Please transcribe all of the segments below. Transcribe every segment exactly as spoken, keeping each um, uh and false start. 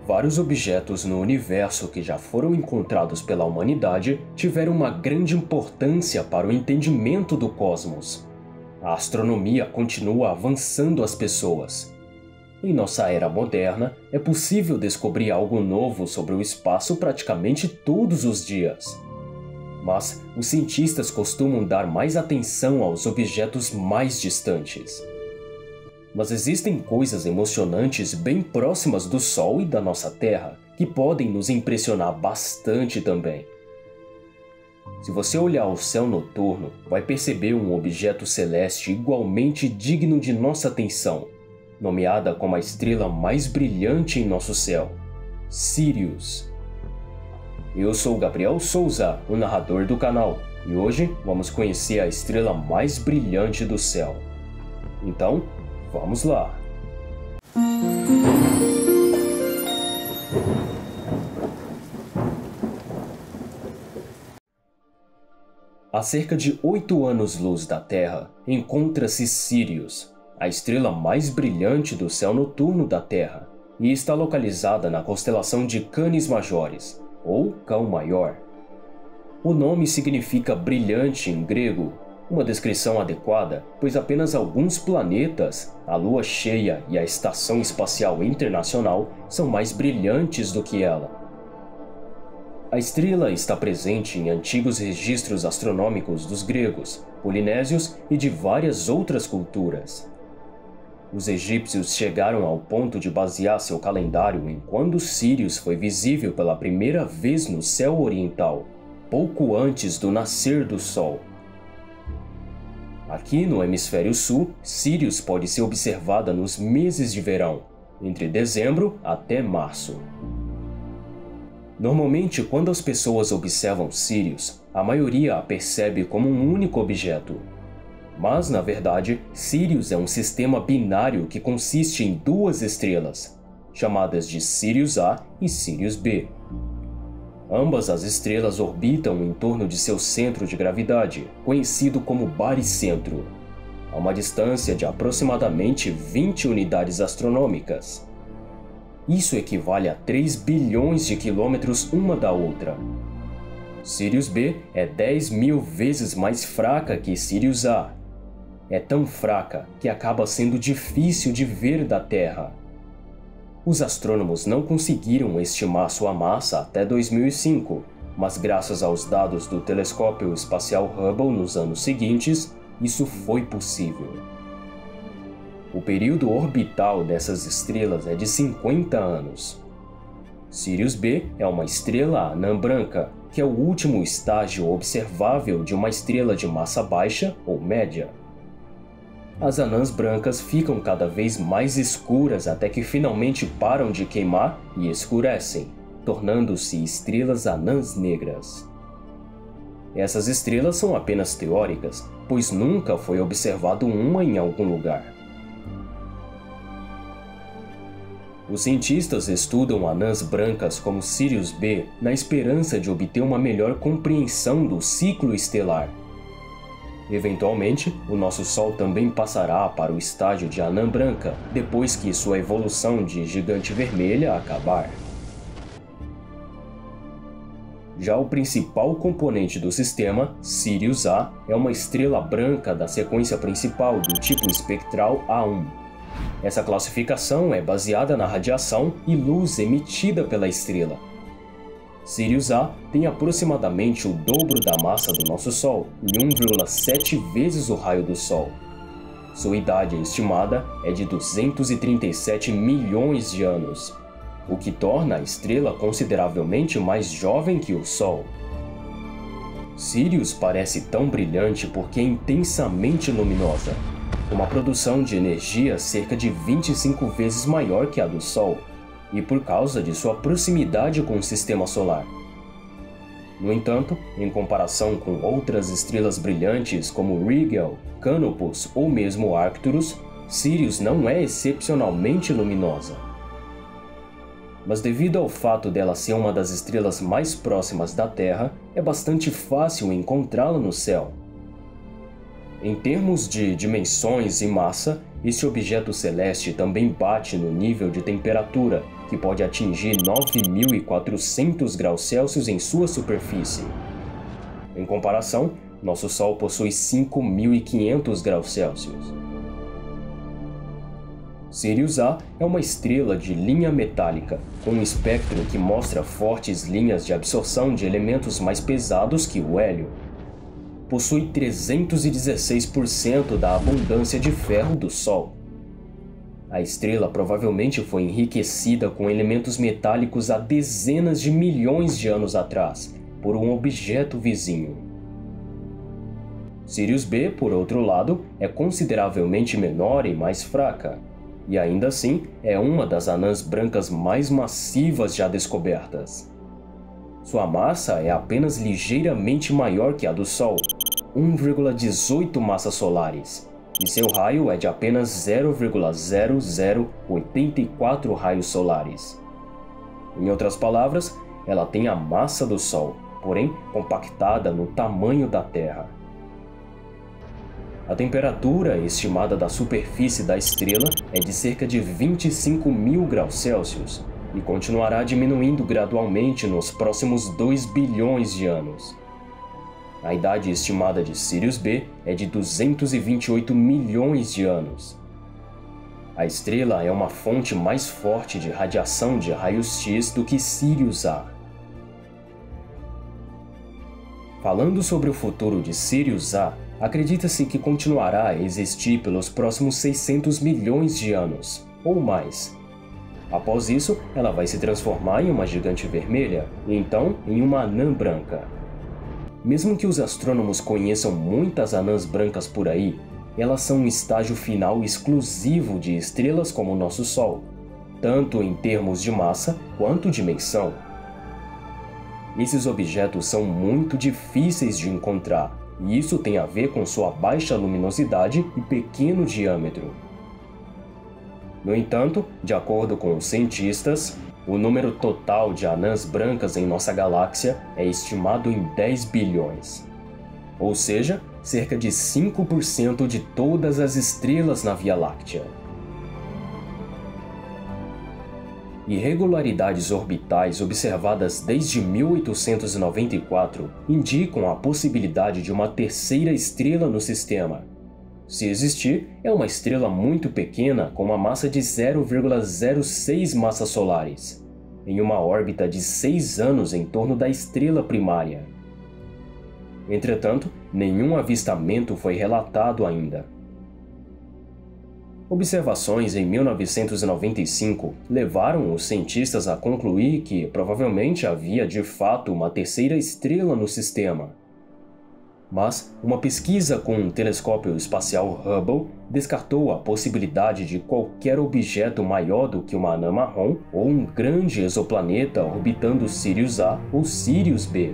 Vários objetos no universo que já foram encontrados pela humanidade tiveram uma grande importância para o entendimento do cosmos. A astronomia continua avançando as pessoas. Em nossa era moderna, é possível descobrir algo novo sobre o espaço praticamente todos os dias. Mas os cientistas costumam dar mais atenção aos objetos mais distantes. Mas existem coisas emocionantes bem próximas do Sol e da nossa Terra, que podem nos impressionar bastante também. Se você olhar o céu noturno, vai perceber um objeto celeste igualmente digno de nossa atenção, nomeada como a estrela mais brilhante em nosso céu, Sirius. Eu sou Gabriel Souza, o narrador do canal, e hoje vamos conhecer a estrela mais brilhante do céu. Então, vamos lá! A cerca de oito anos-luz da Terra, encontra-se Sirius, a estrela mais brilhante do céu noturno da Terra, e está localizada na constelação de Canis Majoris, ou Cão Maior. O nome significa brilhante em grego, uma descrição adequada, pois apenas alguns planetas, a Lua cheia e a Estação Espacial Internacional, são mais brilhantes do que ela. A estrela está presente em antigos registros astronômicos dos gregos, polinésios e de várias outras culturas. Os egípcios chegaram ao ponto de basear seu calendário em quando Sirius foi visível pela primeira vez no céu oriental, pouco antes do nascer do Sol. Aqui no hemisfério sul, Sirius pode ser observada nos meses de verão, entre dezembro até março. Normalmente, quando as pessoas observam Sirius, a maioria a percebe como um único objeto. Mas, na verdade, Sirius é um sistema binário que consiste em duas estrelas, chamadas de Sirius A e Sirius B. Ambas as estrelas orbitam em torno de seu centro de gravidade, conhecido como baricentro, a uma distância de aproximadamente vinte unidades astronômicas. Isso equivale a três bilhões de quilômetros uma da outra. Sirius B é dez mil vezes mais fraca que Sirius A. É tão fraca que acaba sendo difícil de ver da Terra. Os astrônomos não conseguiram estimar sua massa até dois mil e cinco, mas graças aos dados do telescópio espacial Hubble nos anos seguintes, isso foi possível. O período orbital dessas estrelas é de cinquenta anos. Sirius B é uma estrela anã branca, que é o último estágio observável de uma estrela de massa baixa ou média. As anãs brancas ficam cada vez mais escuras até que finalmente param de queimar e escurecem, tornando-se estrelas anãs negras. Essas estrelas são apenas teóricas, pois nunca foi observado uma em algum lugar. Os cientistas estudam anãs brancas como Sirius B na esperança de obter uma melhor compreensão do ciclo estelar. Eventualmente, o nosso Sol também passará para o estágio de anã branca, depois que sua evolução de gigante vermelha acabar. Já o principal componente do sistema, Sirius A, é uma estrela branca da sequência principal do tipo espectral A um. Essa classificação é baseada na radiação e luz emitida pela estrela. Sirius A tem aproximadamente o dobro da massa do nosso Sol e um vírgula sete vezes o raio do Sol. Sua idade estimada é de duzentos e trinta e sete milhões de anos, o que torna a estrela consideravelmente mais jovem que o Sol. Sirius parece tão brilhante porque é intensamente luminosa, com uma produção de energia cerca de vinte e cinco vezes maior que a do Sol, e por causa de sua proximidade com o Sistema Solar. No entanto, em comparação com outras estrelas brilhantes como Rigel, Canopus ou mesmo Arcturus, Sirius não é excepcionalmente luminosa. Mas devido ao fato dela ser uma das estrelas mais próximas da Terra, é bastante fácil encontrá-la no céu. Em termos de dimensões e massa, este objeto celeste também bate no nível de temperatura, que pode atingir nove mil e quatrocentos graus Celsius em sua superfície. Em comparação, nosso Sol possui cinco mil e quinhentos graus Celsius. Sirius A é uma estrela de linha metálica, com um espectro que mostra fortes linhas de absorção de elementos mais pesados que o hélio. Possui trezentos e dezesseis por cento da abundância de ferro do Sol. A estrela provavelmente foi enriquecida com elementos metálicos há dezenas de milhões de anos atrás, por um objeto vizinho. Sirius B, por outro lado, é consideravelmente menor e mais fraca, e ainda assim é uma das anãs brancas mais massivas já descobertas. Sua massa é apenas ligeiramente maior que a do Sol, um vírgula dezoito massas solares, e seu raio é de apenas zero vírgula zero zero oito quatro raios solares. Em outras palavras, ela tem a massa do Sol, porém compactada no tamanho da Terra. A temperatura estimada da superfície da estrela é de cerca de vinte e cinco mil graus Celsius e continuará diminuindo gradualmente nos próximos dois bilhões de anos. A idade estimada de Sirius B é de duzentos e vinte e oito milhões de anos. A estrela é uma fonte mais forte de radiação de raios X do que Sirius A. Falando sobre o futuro de Sirius A, acredita-se que continuará a existir pelos próximos seiscentos milhões de anos, ou mais. Após isso, ela vai se transformar em uma gigante vermelha, e então em uma anã branca. Mesmo que os astrônomos conheçam muitas anãs brancas por aí, elas são um estágio final exclusivo de estrelas como o nosso Sol, tanto em termos de massa quanto dimensão. Esses objetos são muito difíceis de encontrar, e isso tem a ver com sua baixa luminosidade e pequeno diâmetro. No entanto, de acordo com os cientistas, o número total de anãs brancas em nossa galáxia é estimado em dez bilhões. Ou seja, cerca de cinco por cento de todas as estrelas na Via Láctea. Irregularidades orbitais observadas desde mil oitocentos e noventa e quatro indicam a possibilidade de uma terceira estrela no sistema. Se existir, é uma estrela muito pequena com uma massa de zero vírgula zero seis massas solares, em uma órbita de seis anos em torno da estrela primária. Entretanto, nenhum avistamento foi relatado ainda. Observações em mil novecentos e noventa e cinco levaram os cientistas a concluir que provavelmente havia de fato uma terceira estrela no sistema. Mas uma pesquisa com o telescópio espacial Hubble descartou a possibilidade de qualquer objeto maior do que uma anã marrom ou um grande exoplaneta orbitando Sirius A ou Sirius B.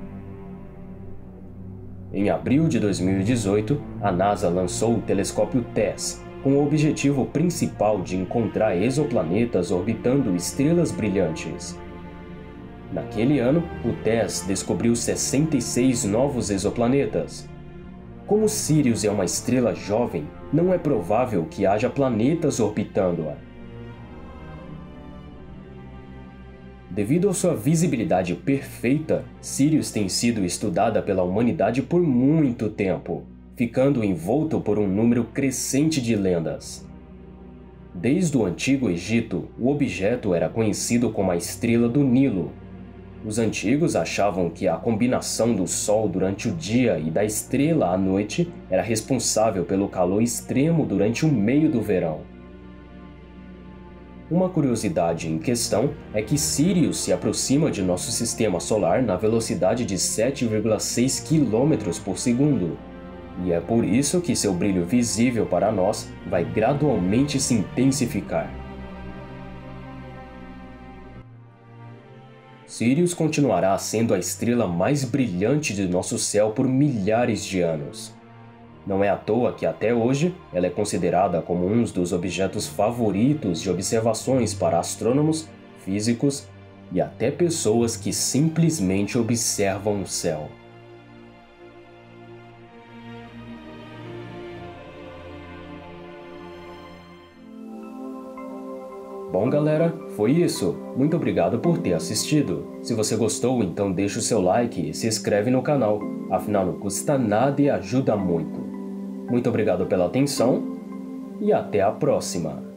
Em abril de dois mil e dezoito, a NASA lançou o telescópio TESS, com o objetivo principal de encontrar exoplanetas orbitando estrelas brilhantes. Naquele ano, o TESS descobriu sessenta e seis novos exoplanetas. Como Sirius é uma estrela jovem, não é provável que haja planetas orbitando-a. Devido à sua visibilidade perfeita, Sirius tem sido estudada pela humanidade por muito tempo, ficando envolto por um número crescente de lendas. Desde o Antigo Egito, o objeto era conhecido como a Estrela do Nilo. Os antigos achavam que a combinação do Sol durante o dia e da estrela à noite era responsável pelo calor extremo durante o meio do verão. Uma curiosidade em questão é que Sirius se aproxima de nosso sistema solar na velocidade de sete vírgula seis quilômetros por segundo. E é por isso que seu brilho visível para nós vai gradualmente se intensificar. Sirius continuará sendo a estrela mais brilhante de nosso céu por milhares de anos. Não é à toa que até hoje ela é considerada como um dos objetos favoritos de observações para astrônomos, físicos e até pessoas que simplesmente observam o céu. Bom, galera, foi isso. Muito obrigado por ter assistido. Se você gostou, então deixa o seu like e se inscreve no canal. Afinal, não custa nada e ajuda muito. Muito obrigado pela atenção e até a próxima.